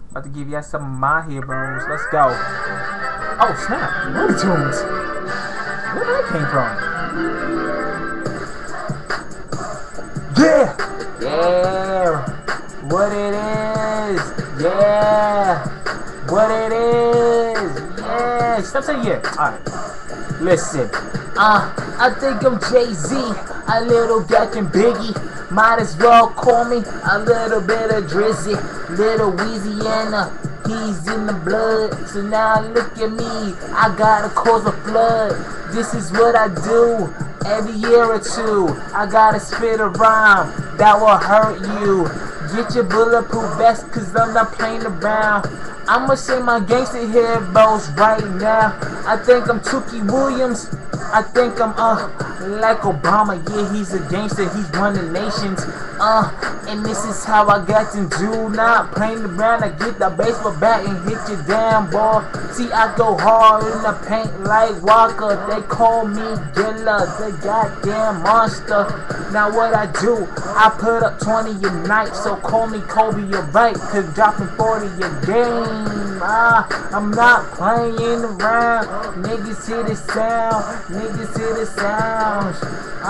About to give you some of my heroes. Let's go. Oh snap! Looney Tunes. Where that came from? Yeah! Yeah! What it is? Yeah! What it is? Yeah! Stop saying yeah. Alright. Listen. I think I'm Jay-Z, a little Gackin' Biggie. Might as well call me a little bit of Drizzy. Little Louisiana, he's in the blood. So now look at me, I gotta cause a flood. This is what I do every year or two. I gotta spit a rhyme that will hurt you. Get your bulletproof vest, cause I'm not playing around. I'ma say my gangster heroes right now. I think I'm Tookie Williams. I think I'm like Obama. Yeah, he's a gangster, he's running nations. And this is how I got to do. Not playing around, I get the baseball bat and hit you down, boy. See, I go hard in the paint like Walker. They call me Gilla, the goddamn monster. Now what I do, I put up 20 a night. So call me Kobe, you're right, cause dropping 40 a game. I'm not playing around. Niggas hear the sound, niggas hear the sounds.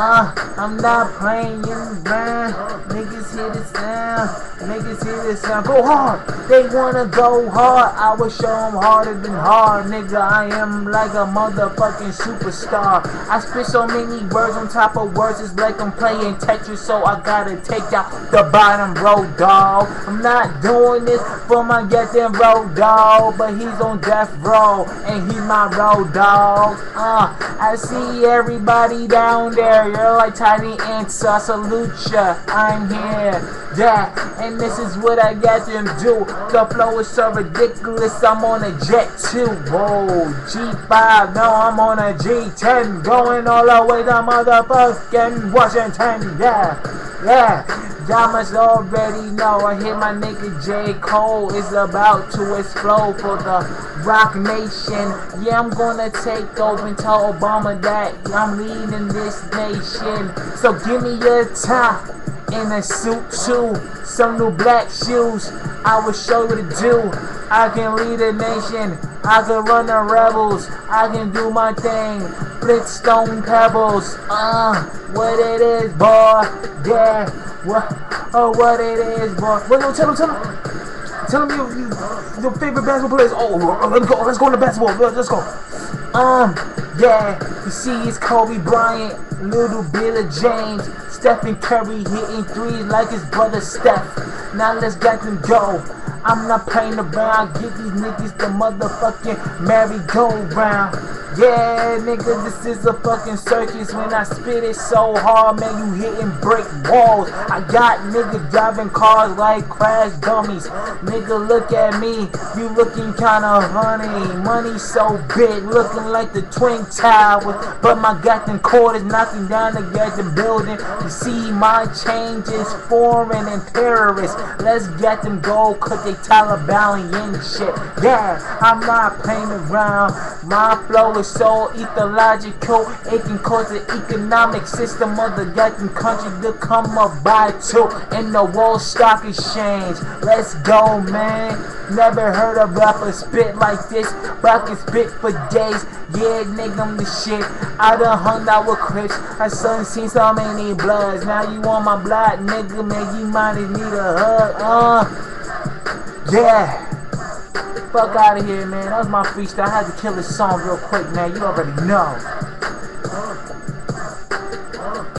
I'm not playing around. Niggas hear the sound, niggas hear the sound. Go hard, they wanna go hard. I will show them harder than hard. Nigga, I am like a motherfucking superstar. I spit so many words on top of words, it's like I'm playing Tetris. So I gotta take out the bottom row, dog. I'm not doing this for my goddamn road dog, but he's on death row and he's my road dog. I see everybody down there. You're like tiny ants. I salute ya. I'm here, yeah, and this is what I got them do. The flow is so ridiculous. I'm on a jet 2. Whoa, G5. No, I'm on a G10, going all the way to motherfucking Washington. Yeah, yeah. Y'all must already know I hit my nigga J. Cole is about to explode for the Rock Nation. Yeah, I'm gonna take over and tell Obama that I'm leading this nation. So give me your time in a suit too, some new black shoes. I will show you what to do. I can lead a nation, I can run the rebels, I can do my thing. Flintstone pebbles, what it is, boy, yeah. What it is, boy. Well, no, tell him your favorite basketball players. Let's go into basketball. Let's go. Yeah, you see it's Kobe Bryant, little bit of James, Stephen Curry hitting threes like his brother Steph. Now let's get them go. I'm not playing around, get these niggas the motherfucking merry-go-round. Yeah, nigga, this is a fucking circus. When I spit it so hard, man, you hitting brick walls. I got niggas driving cars like crash dummies. Nigga, look at me, you looking kinda funny. Money so big, looking like the Twin Towers. But my goddamn cord is knocking down the goddamn building. You see, my change is foreign and terrorists. Let's get them go, cause they Taliban shit. Yeah, I'm not playing around. My flow is so ethological, it can cause the economic system of the goddamn country to come up by two in the World Stock Exchange. Let's go, man. Never heard a rapper spit like this, but I can spit for days. Yeah, nigga, I'm the shit. I done hung out with Crips. I seen so many bloods. Now you on my block, nigga, man. You might need a hug. Yeah. Fuck out of here, man. That was my freestyle. I had to kill this song real quick, man. You already know.